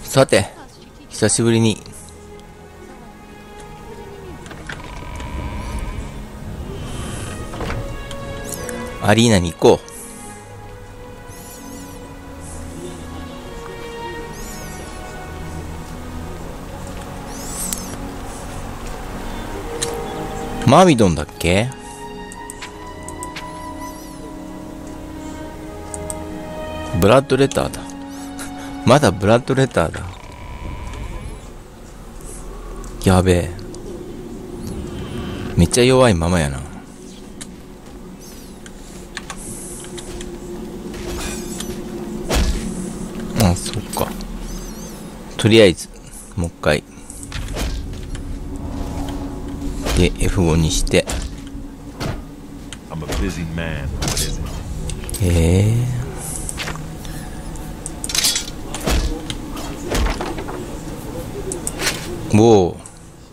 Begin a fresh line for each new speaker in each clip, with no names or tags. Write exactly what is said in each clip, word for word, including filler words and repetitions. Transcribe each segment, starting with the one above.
さて、久しぶりにアリーナに行こう。マーミドンだっけ？ブラッドレターだ。まだブラッドレターだ。やべえ。めっちゃ弱いままやな。あ、そっか。とりあえず、もう一回。で、エフご にして。へえ。おお。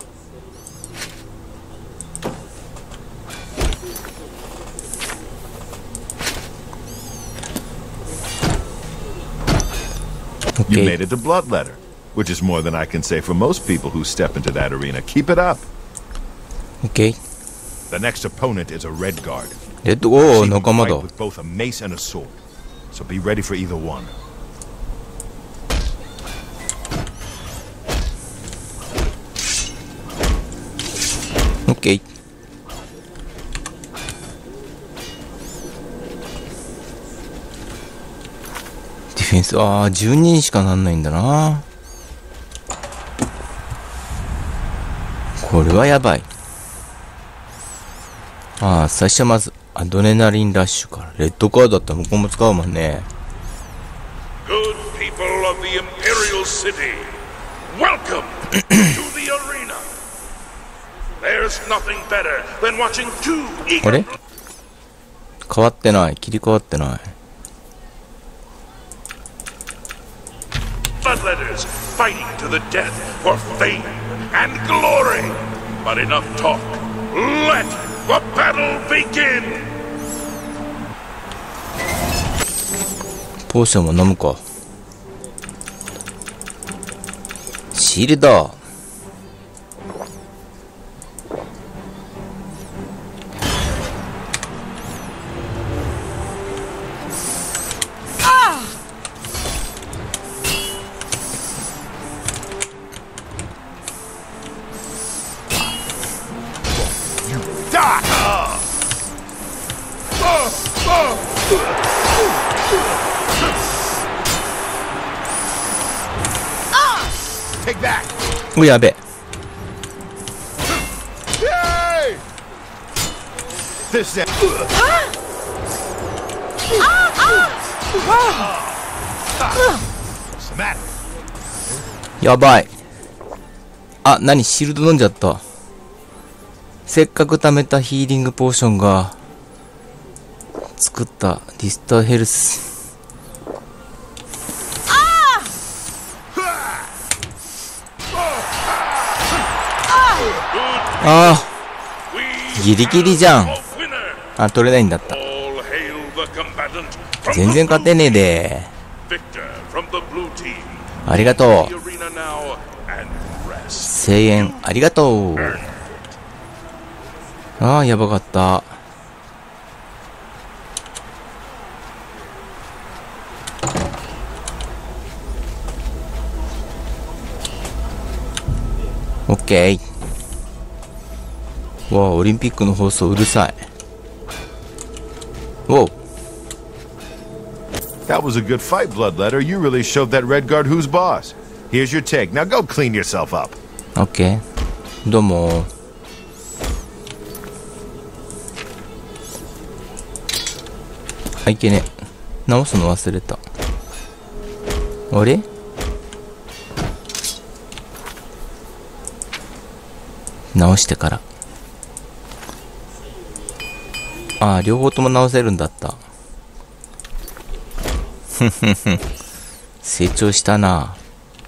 You made it to Bloodletter, which is more than I can say for most people who step into that arena. Keep it up.
Okay.
The next opponent is a Red Guard.
Red Guard,
no
Nakamado.
With both a mace and a sword, so be ready for either one.
Okay. ディフェンス、ああ、じゅうにんしかなんないんだな。これはやばい。ああ、最初はまずアドレナリンラッシュから。レッドカードだったら向こうも使うもんね。
Good people of the Imperial City, welcome to the arena. There's nothing better than watching two
あ
eager
れ変わってない。切り替わってない。
bloodletters fighting to the death for fame and glory. But enough talk. Let the battle begin.
ポーションも飲むか。シールド。うやべ。やばい。あ、何シールド飲んじゃった。せっかく貯めたヒーリングポーションが作ったリスターヘルス。ああ、ギリギリじゃん。あ、取れないんだった。全然勝てねえで。ありがとう。声援ありがとう。ああ、やばかった。オッケー。わあ、オリンピックの放送うるさい。おう。
That was a good fight, Bloodletter. You really showed that Red Guard who's boss. Here's your take. Now go clean yourself up.
オッケー。どうも。あ、いけね。直すの忘れた。あれ？直してから。ああ、両方とも直せるんだった。ふふふ。成長したな。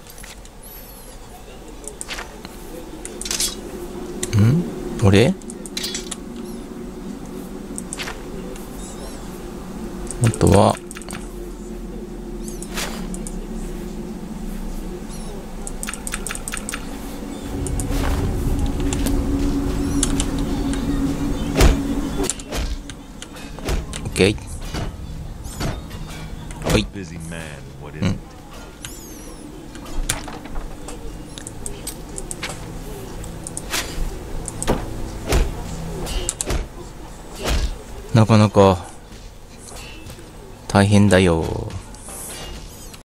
ん？俺？あとは、 ケー。はい。
Busy man, what is it?
なかなか大変だよ。